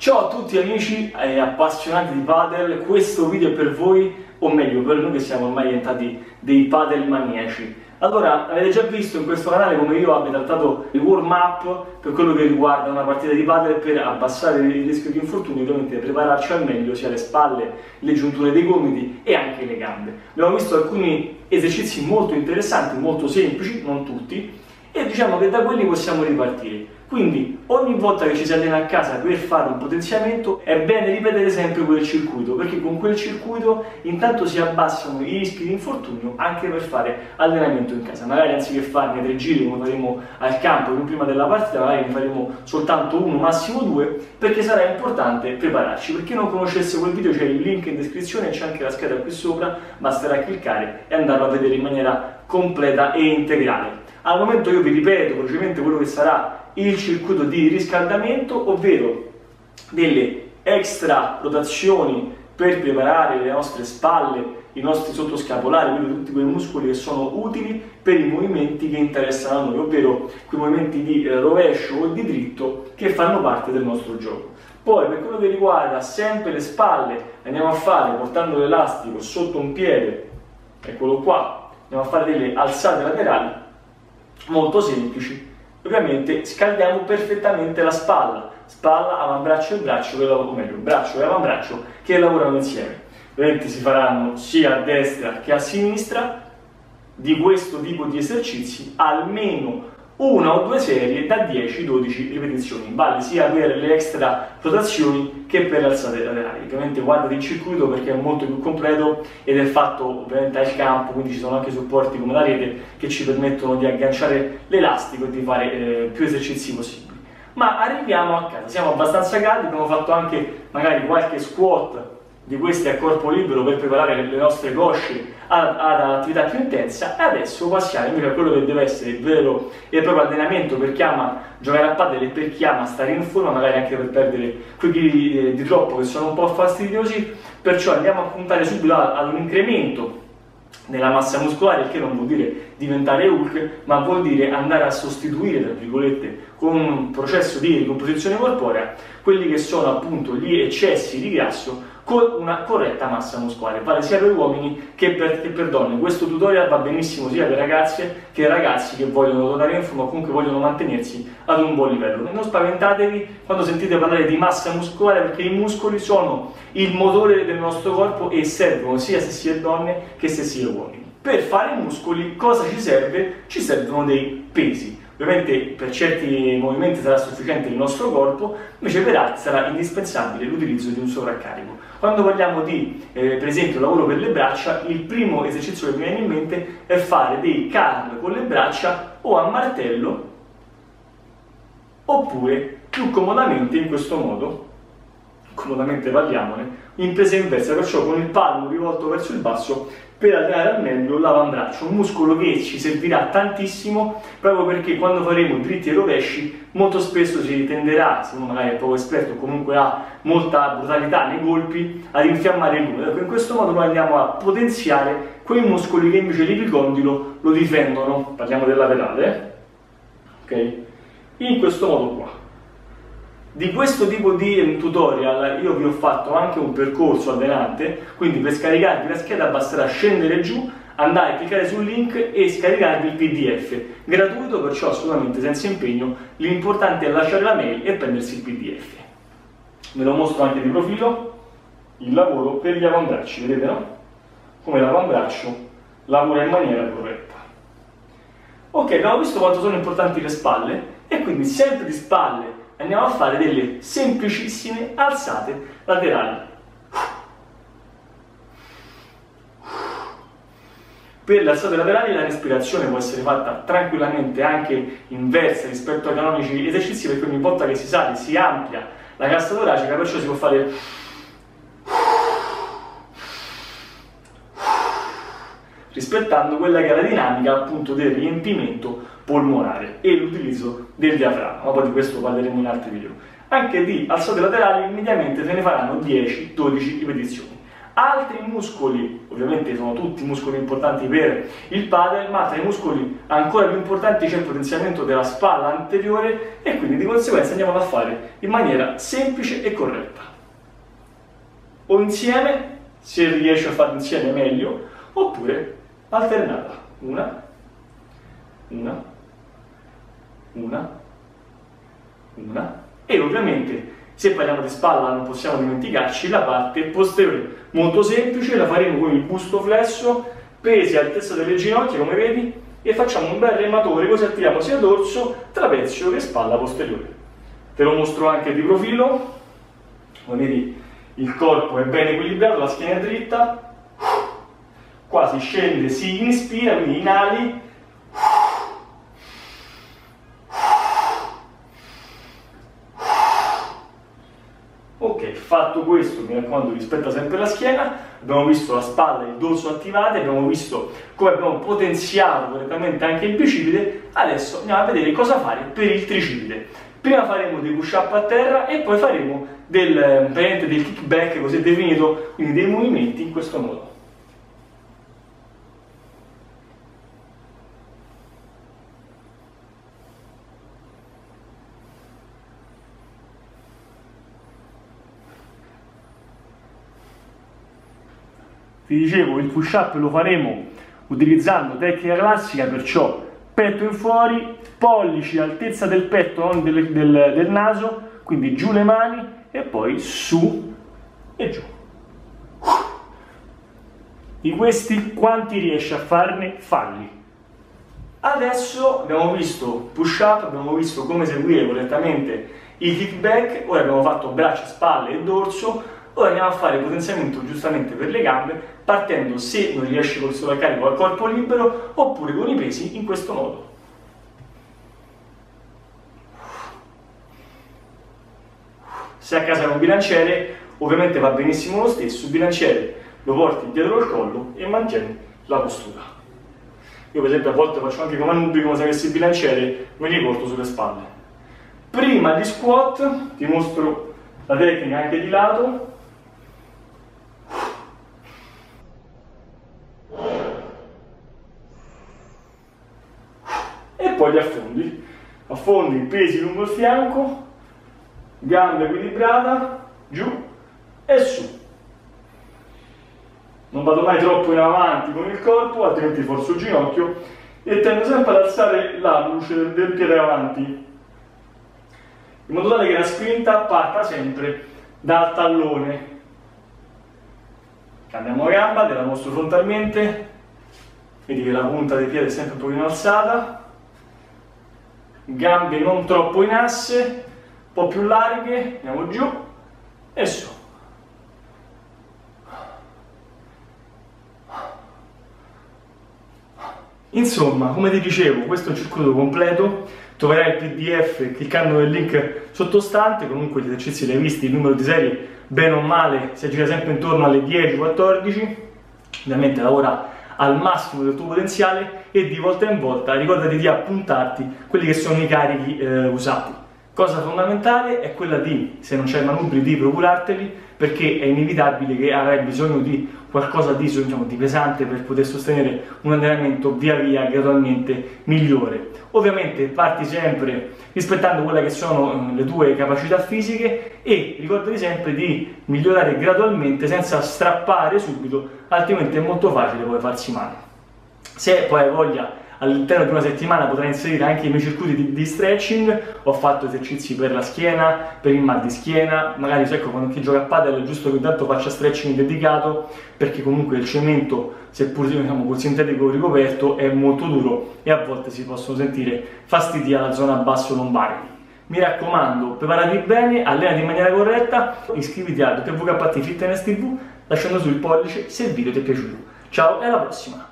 Ciao a tutti amici e appassionati di padel, questo video è per voi, o meglio per noi che siamo ormai diventati dei padel maniaci. Allora, avete già visto in questo canale come io abbia trattato il warm-up per quello che riguarda una partita di padel per abbassare il rischio di infortunio, ovviamente prepararci al meglio sia le spalle, le giunture dei gomiti e anche le gambe. Abbiamo visto alcuni esercizi molto interessanti, molto semplici, non tutti, e diciamo che da quelli possiamo ripartire. Quindi ogni volta che ci si allena a casa per fare un potenziamento è bene ripetere sempre quel circuito, perché con quel circuito intanto si abbassano i rischi di infortunio anche per fare allenamento in casa. Magari anziché farne 3 giri come faremo al campo prima della partita, magari ne faremo soltanto uno, massimo 2, perché sarà importante prepararci. Per chi non conoscesse quel video c'è il link in descrizione e c'è anche la scheda qui sopra, basterà cliccare e andarlo a vedere in maniera completa e integrale. Al momento io vi ripeto velocemente quello che sarà il circuito di riscaldamento, ovvero delle extra rotazioni per preparare le nostre spalle, i nostri sottoscapolari, quindi tutti quei muscoli che sono utili per i movimenti che interessano a noi, ovvero quei movimenti di rovescio o di dritto che fanno parte del nostro gioco. Poi per quello che riguarda sempre le spalle andiamo a fare, portando l'elastico sotto un piede, eccolo qua, andiamo a fare delle alzate laterali molto semplici. Ovviamente scaldiamo perfettamente la spalla, avambraccio e braccio, o meglio, braccio e avambraccio che lavorano insieme. Ovviamente si faranno sia a destra che a sinistra di questo tipo di esercizi, almeno una o due serie da 10-12 ripetizioni, vale sia per le extra rotazioni che per le alzate laterali. Ovviamente guardate il circuito perché è molto più completo ed è fatto ovviamente al campo, quindi ci sono anche supporti come la rete che ci permettono di agganciare l'elastico e di fare più esercizi possibili. Ma arriviamo a casa, siamo abbastanza caldi, abbiamo fatto anche magari qualche squat di questi a corpo libero per preparare le nostre cosce ad attività più intensa, e adesso passiamo invece a quello che deve essere il vero e proprio allenamento per chi ama giocare a padel e per chi ama stare in forma, magari anche per perdere quei chili di troppo che sono un po' fastidiosi. Perciò andiamo a puntare subito ad un incremento nella massa muscolare, il che non vuol dire diventare Hulk, ma vuol dire andare a sostituire, tra virgolette, con un processo di ricomposizione corporea, quelli che sono appunto gli eccessi di grasso con una corretta massa muscolare, vale sia per uomini che per donne. Questo tutorial va benissimo sia per ragazze che ragazzi che vogliono tornare in forma o comunque vogliono mantenersi ad un buon livello. Non spaventatevi quando sentite parlare di massa muscolare, perché i muscoli sono il motore del nostro corpo e servono sia se si è donne che se si è uomini. Per fare i muscoli cosa ci serve? Ci servono dei pesi. Ovviamente per certi movimenti sarà sufficiente il nostro corpo, invece per altri sarà indispensabile l'utilizzo di un sovraccarico. Quando parliamo di, per esempio, lavoro per le braccia, il primo esercizio che mi viene in mente è fare dei curl con le braccia o a martello, oppure più comodamente in questo modo, comodamente parliamone, in presa inversa, perciò con il palmo rivolto verso il basso per allenare al meglio l'avambraccio, un muscolo che ci servirà tantissimo proprio perché quando faremo dritti e rovesci molto spesso si tenderà, se uno magari è poco esperto o comunque ha molta brutalità nei colpi, ad infiammare il gluteo. In questo modo noi andiamo a potenziare quei muscoli che invece l'epicondilo lo difendono, parliamo del laterale, ok? In questo modo qua. Di questo tipo di tutorial io vi ho fatto anche un percorso allenante, quindi per scaricarvi la scheda basterà scendere giù, andare a cliccare sul link e scaricarvi il PDF, gratuito, perciò assolutamente senza impegno. L'importante è lasciare la mail e prendersi il PDF. Ve lo mostro anche di profilo, il lavoro per gli avambracci, vedete no? Come l'avambraccio lavora in maniera corretta. Ok, abbiamo visto quanto sono importanti le spalle e quindi sempre di spalle andiamo a fare delle semplicissime alzate laterali. Per le alzate laterali la respirazione può essere fatta tranquillamente anche inversa rispetto ai canonici esercizi, perché ogni volta che si sale si amplia la cassa toracica, perciò si può fare rispettando quella che è la dinamica appunto del riempimento polmonare e l'utilizzo del diaframma, ma poi di questo parleremo in altri video. Anche di alzate laterali mediamente se ne faranno 10-12 ripetizioni. Altri muscoli, ovviamente sono tutti muscoli importanti per il padel, ma tra i muscoli ancora più importanti c'è il potenziamento della spalla anteriore e quindi di conseguenza andiamo a fare in maniera semplice e corretta. O insieme, se riesci a farlo insieme meglio, oppure alternata. Una, e ovviamente se parliamo di spalla non possiamo dimenticarci la parte posteriore, molto semplice, la faremo con il busto flesso, pesi all'altezza delle ginocchia come vedi e facciamo un bel rematore così attiviamo sia dorso, trapezio che spalla posteriore. Te lo mostro anche di profilo, come vedi il corpo è ben equilibrato, la schiena è dritta, qua si scende, si inspira, quindi inali, ok, fatto questo, mi raccomando, rispetta sempre la schiena, abbiamo visto la spalla e il dorso attivati, abbiamo visto come abbiamo potenziato correttamente anche il bicipite, adesso andiamo a vedere cosa fare per il tricipite. Prima faremo dei push up a terra e poi faremo del kickback così definito, quindi dei movimenti in questo modo. Vi dicevo, il push up lo faremo utilizzando tecnica classica, perciò petto in fuori, pollici all'altezza del petto, non del naso, quindi giù le mani e poi su e giù. Di questi quanti riesci a farne? Falli. Adesso abbiamo visto push up, abbiamo visto come eseguire correttamente i kickback, ora abbiamo fatto braccia, spalle e dorso. Ora andiamo a fare potenziamento giustamente per le gambe, partendo, se non riesci con il sovraccarico al corpo libero, oppure con i pesi in questo modo. Se a casa hai un bilanciere, ovviamente va benissimo lo stesso, il bilanciere lo porti dietro il collo e mantieni la postura. Io per esempio a volte faccio anche come Anubi, come se avessi il bilanciere, me li porto sulle spalle. Prima di squat, ti mostro la tecnica anche di lato. E poi li affondi i pesi lungo il fianco, gambe equilibrata, giù e su. Non vado mai troppo in avanti con il corpo, altrimenti forzo il ginocchio e tendo sempre ad alzare la luce del piede avanti, in modo tale che la spinta parta sempre dal tallone. Cambiamo gamba, te la mostro frontalmente, vedi che la punta del piede è sempre un pochino alzata, gambe non troppo in asse, un po' più larghe, andiamo giù e su. Insomma, come ti dicevo, questo è un circuito completo, troverai il PDF cliccando nel link sottostante, comunque gli esercizi li hai visti, il numero di serie bene o male si aggira sempre intorno alle 10-14, ovviamente lavora al massimo del tuo potenziale e di volta in volta ricordati di appuntarti quelli che sono i carichi usati. Cosa fondamentale è quella di, se non c'hai manubri, di procurarteli, perché è inevitabile che avrai bisogno di qualcosa di, diciamo, di pesante per poter sostenere un allenamento via via gradualmente migliore. Ovviamente parti sempre rispettando quelle che sono le tue capacità fisiche e ricordati sempre di migliorare gradualmente senza strappare subito, altrimenti è molto facile poi farsi male. Se poi hai voglia, all'interno di una settimana potrai inserire anche i miei circuiti di stretching. Ho fatto esercizi per la schiena, per il mal di schiena, magari ecco, quando chi gioca a padel è giusto che intanto faccia stretching dedicato, perché comunque il cemento, seppur diciamo col sintetico ricoperto, è molto duro e a volte si possono sentire fastidi alla zona basso lombare. Mi raccomando, preparati bene, allenati in maniera corretta, iscriviti a WKT Fitness TV lasciando su il pollice se il video ti è piaciuto. Ciao e alla prossima!